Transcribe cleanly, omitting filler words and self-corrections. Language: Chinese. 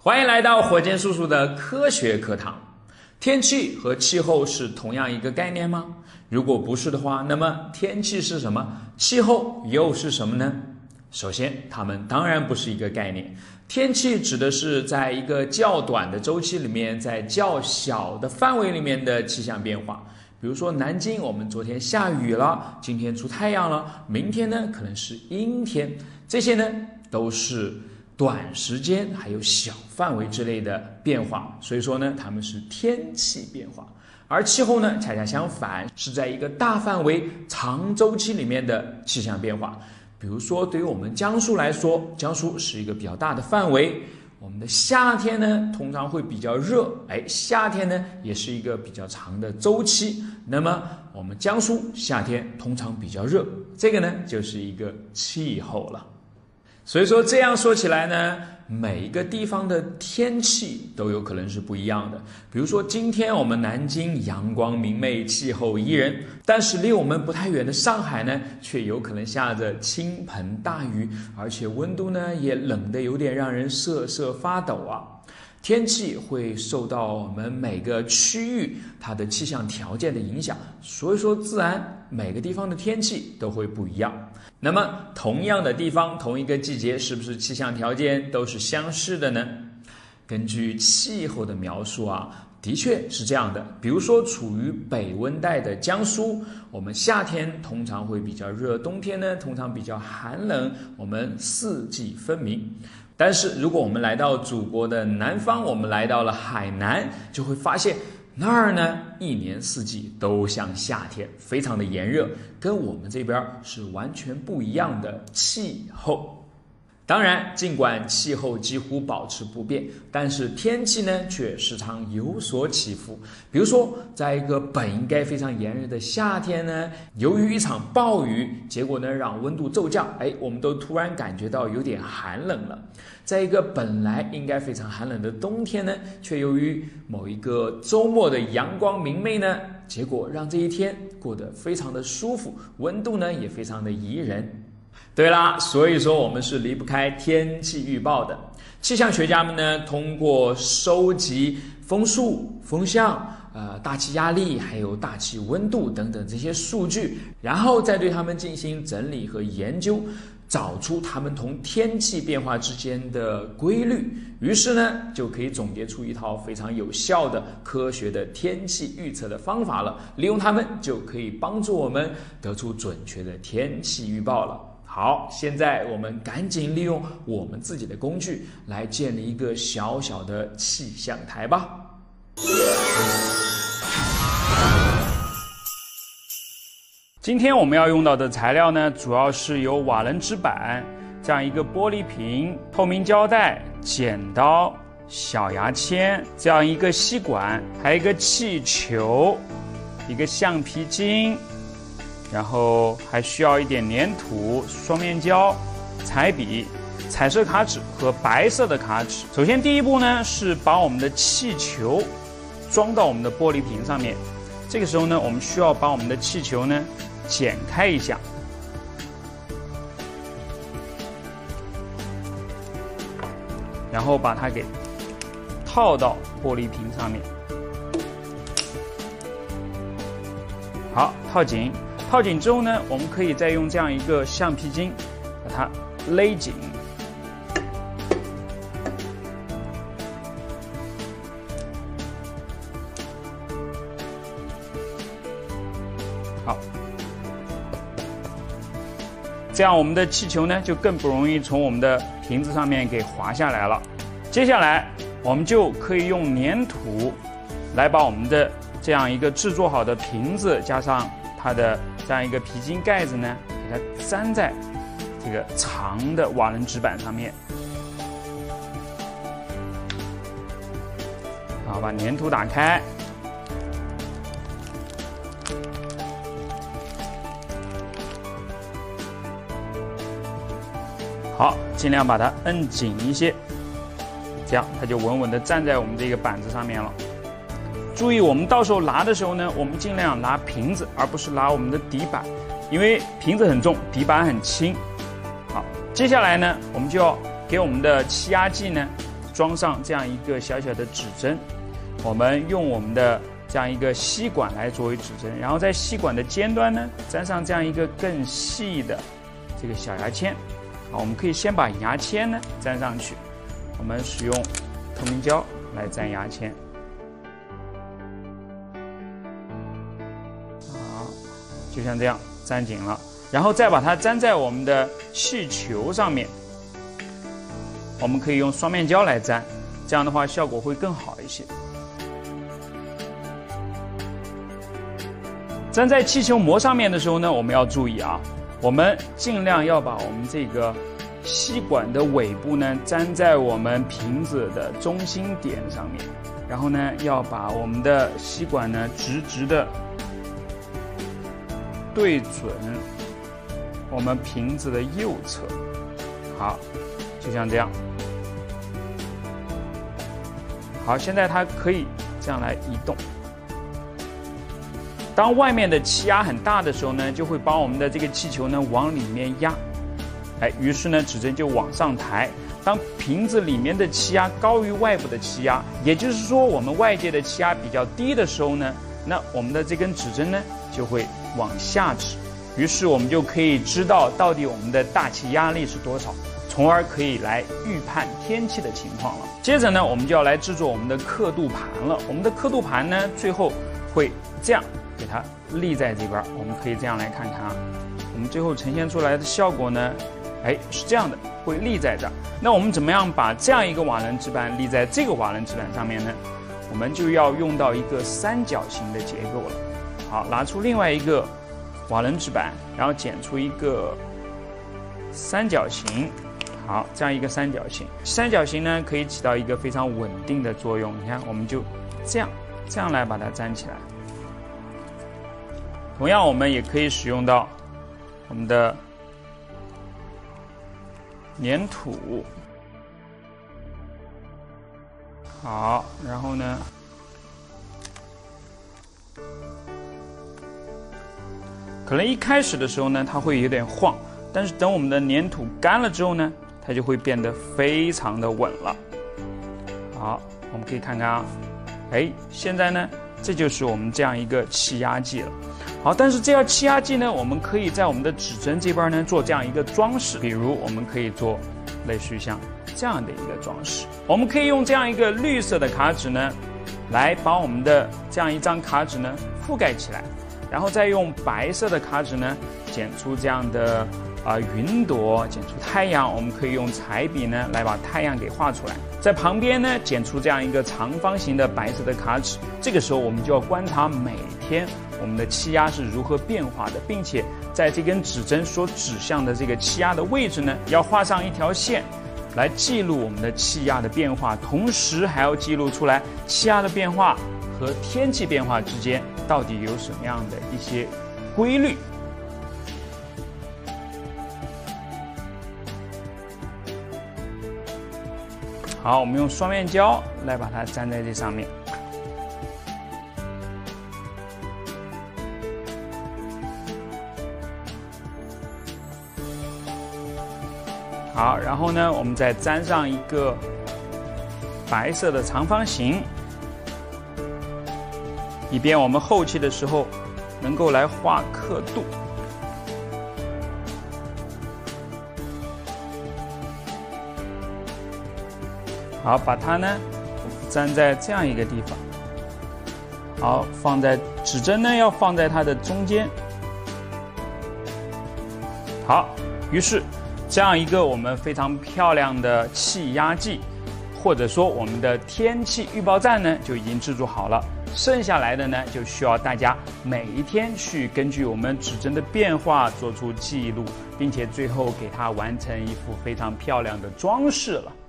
欢迎来到火箭叔叔的科学课堂。天气和气候是同样一个概念吗？如果不是的话，那么天气是什么？气候又是什么呢？首先，它们当然不是一个概念。天气指的是在一个较短的周期里面，在较小的范围里面的气象变化。比如说南京，我们昨天下雨了，今天出太阳了，明天呢可能是阴天，这些呢都是短时间还有小范围之类的变化，所以说呢它们是天气变化。而气候呢恰恰相反，是在一个大范围长周期里面的气象变化。比如说对于我们江苏来说，江苏是一个比较大的范围，我们的夏天呢通常会比较热，夏天呢也是一个比较长的周期，那么我们江苏夏天通常比较热，这个呢就是一个气候了。所以说这样说起来呢，每一个地方的天气都有可能是不一样的。比如说今天我们南京阳光明媚，气候宜人，但是离我们不太远的上海呢，却有可能下着倾盆大雨，而且温度呢也冷得有点让人瑟瑟发抖啊。天气会受到我们每个区域它的气象条件的影响，所以说自然每个地方的天气都会不一样。那么同样的地方，同一个季节，是不是气象条件都是相似的呢？根据气候的描述啊，的确是这样的。比如说处于北温带的江苏，我们夏天通常会比较热，冬天呢通常比较寒冷，我们四季分明。但是如果我们来到祖国的南方，我们来到了海南，就会发现那儿呢一年四季都像夏天，非常的炎热，跟我们这边是完全不一样的气候。当然尽管气候几乎保持不变，但是天气呢却时常有所起伏。比如说在一个本应该非常炎热的夏天呢，由于一场暴雨，结果呢让温度骤降，我们都突然感觉到有点寒冷了。在一个本来应该非常寒冷的冬天呢，却由于某一个周末的阳光明媚呢，结果让这一天过得非常的舒服，温度呢也非常的宜人。对啦，所以说我们是离不开天气预报的。气象学家们呢，通过收集风速、风向、大气压力还有大气温度等等这些数据，然后再对它们进行整理和研究，找出它们同天气变化之间的规律，于是呢就可以总结出一套非常有效的科学的天气预测的方法了。利用它们就可以帮助我们得出准确的天气预报了。好，现在我们赶紧利用我们自己的工具来建立一个小小的气象台吧。今天我们要用到的材料呢，主要是有瓦楞纸板这样一个玻璃瓶、透明胶带、剪刀、小牙签这样一个吸管，还有一个气球、一个橡皮筋，然后还需要一点粘土、双面胶、彩笔、彩色卡纸和白色的卡纸。首先第一步呢，是把我们的气球装到我们的玻璃瓶上面。这个时候呢，我们需要把我们的气球呢剪开一下，然后把它给套到玻璃瓶上面。好，套紧。套紧之后呢，我们可以再用这样一个橡皮筋把它勒紧。好，这样我们的气球呢就更不容易从我们的瓶子上面给滑下来了。接下来我们就可以用粘土来把我们的这样一个制作好的瓶子加上它的这样一个皮筋盖子呢，给它粘在这个长的瓦楞纸板上面。好，把粘土打开。好，尽量把它摁紧一些，这样它就稳稳地站在我们这个板子上面了。注意，我们到时候拿的时候呢，我们尽量拿瓶子，而不是拿我们的底板，因为瓶子很重，底板很轻。好，接下来呢，我们就要给我们的气压计呢装上这样一个小小的指针，我们用我们的这样一个吸管来作为指针，然后在吸管的尖端呢粘上这样一个更细的这个小牙签。好，我们可以先把牙签呢粘上去，我们使用透明胶来粘牙签。好，就像这样粘紧了，然后再把它粘在我们的气球上面。我们可以用双面胶来粘，这样的话效果会更好一些。粘在气球膜上面的时候呢，我们要注意啊，我们尽量要把我们这个吸管的尾部呢粘在我们瓶子的中心点上面，然后呢要把我们的吸管呢直直的对准我们瓶子的右侧。好，就像这样。好，现在它可以这样来移动。当外面的气压很大的时候呢，就会把我们的这个气球呢往里面压，于是呢指针就往上抬。当瓶子里面的气压高于外部的气压，也就是说我们外界的气压比较低的时候呢，那我们的这根指针呢就会往下指，于是我们就可以知道到底我们的大气压力是多少，从而可以来预判天气的情况了。接着呢，我们就要来制作我们的刻度盘了。我们的刻度盘呢，最后会这样给它立在这边。我们可以这样来看看啊，我们最后呈现出来的效果呢，是这样的，会立在这儿。那我们怎么样把这样一个瓦楞纸板立在这个瓦楞纸板上面呢？我们就要用到一个三角形的结构了。好，拿出另外一个瓦楞纸板，然后剪出一个三角形。好，这样一个三角形，三角形呢可以起到一个非常稳定的作用。你看，我们就这样来把它粘起来。同样，我们也可以使用到我们的粘土。好，然后呢，可能一开始的时候呢，它会有点晃，但是等我们的粘土干了之后呢，它就会变得非常的稳了。好，我们可以看看啊，现在呢，这就是我们这样一个气压计了。好，但是这样气压计呢，我们可以在我们的指针这边呢做这样一个装饰，比如我们可以做类似于像这样的一个装饰。我们可以用这样一个绿色的卡纸呢，来把我们的这样一张卡纸呢覆盖起来，然后再用白色的卡纸呢剪出这样的云朵，剪出太阳。我们可以用彩笔呢来把太阳给画出来，在旁边呢剪出这样一个长方形的白色的卡纸。这个时候我们就要观察每天我们的气压是如何变化的，并且在这根指针所指向的这个气压的位置呢，要画上一条线来记录我们的气压的变化，同时还要记录出来气压的变化和天气变化之间到底有什么样的一些规律。好，我们用双面胶来把它粘在这上面。好，然后呢，我们再粘上一个白色的长方形，以便我们后期的时候能够来画刻度。好，把它呢粘在这样一个地方。好，放在指针呢要放在它的中间。好，于是这样一个我们非常漂亮的气压计，或者说我们的天气预报站呢就已经制作好了。剩下来的呢就需要大家每一天去根据我们指针的变化做出记录，并且最后给它完成一幅非常漂亮的装饰了。